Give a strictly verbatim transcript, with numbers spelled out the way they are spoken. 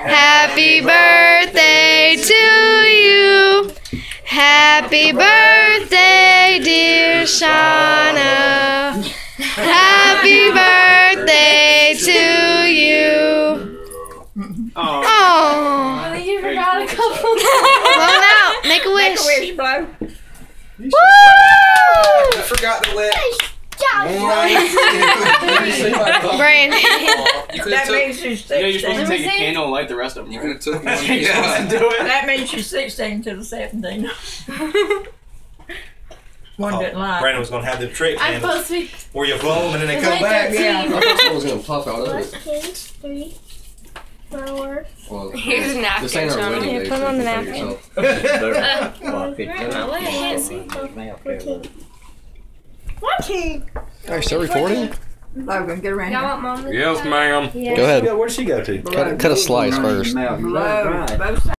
Happy birthday to you. Happy birthday, dear Shauna. Happy birthday to you. Oh. Oh, you forgot a couple. Blow it out. Make a wish. Make a wish, blow. Woo! I forgot to let. Brain. That means she's sixteen. You know, you're supposed to take a candle and light the rest of them. You could have took one. You're supposed Yeah. to do it. That means she's sixteen to the seventeen. One Oh, didn't lie. Brandon was going to have them trick I'm candles supposed to be. where you blow them and then they It's come like back. thirteen. I thought someone was gonna pop out of One, it. two, three, four. Well, Here's a napkin, this ain't our Shauna. wedding Yeah, day, put so them on the you can napkin. yourself. Fourteen. Are you still recording? Logan, get around. Y'all want mom? Yes, ma'am. Yeah. Go ahead. Yeah, where'd she go to? Cut, cut a slice first. Blow. Both sides.